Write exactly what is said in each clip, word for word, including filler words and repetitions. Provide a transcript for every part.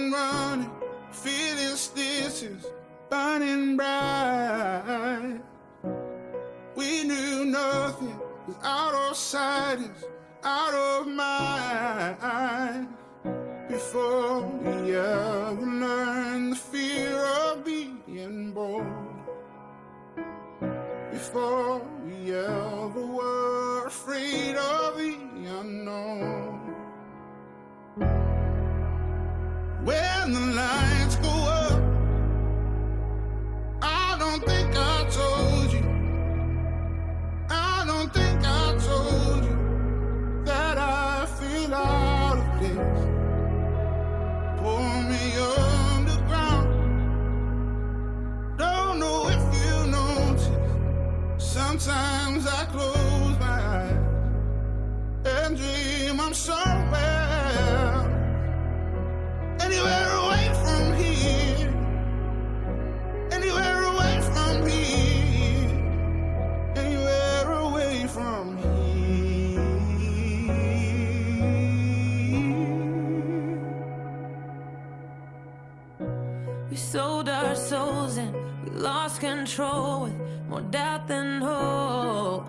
been running, feeling stitches burning bright. We knew nothing was out of sight, is out of mind. Before we ever learned the fear of being bold, before we ever were afraid of the unknown. When the lights go up, I don't think I told you, I don't think I told you that I feel out of place. Pull me underground, don't know if you notice. Sometimes I close my eyes and dream I'm somewhere, anywhere away from here, anywhere away from here, anywhere away from here. We sold our souls and we lost control with more doubt than hope.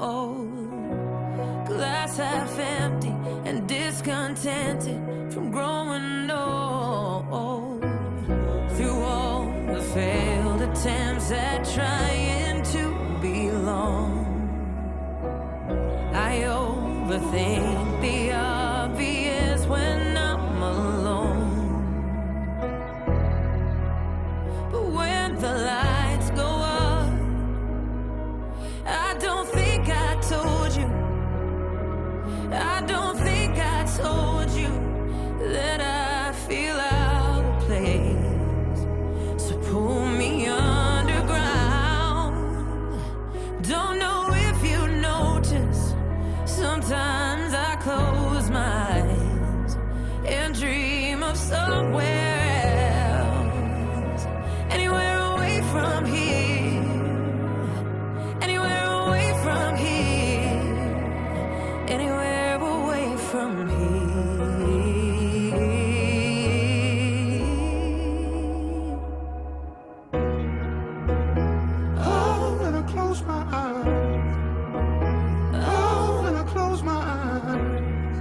Glass half empty and discontented from growing old. Through all the failed attempts at trying to belong, I overthink the obvious when I'm alone. But when the lights go up, I don't think I told you, I don't think I told you that I feel out of place. So pull me underground. Don't know if you notice, sometimes I close my eyes and dream of somewhere else, anywhere away from here, anywhere away from here, anywhere away from here. Oh, when I close my eyes, oh, when I close my eyes,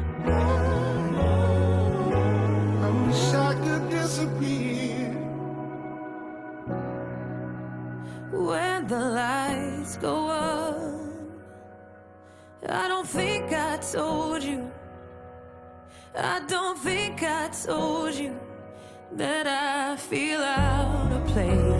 I wish I could disappear. When the lights go up, I don't think I told you, I don't think I told you that I feel out of place.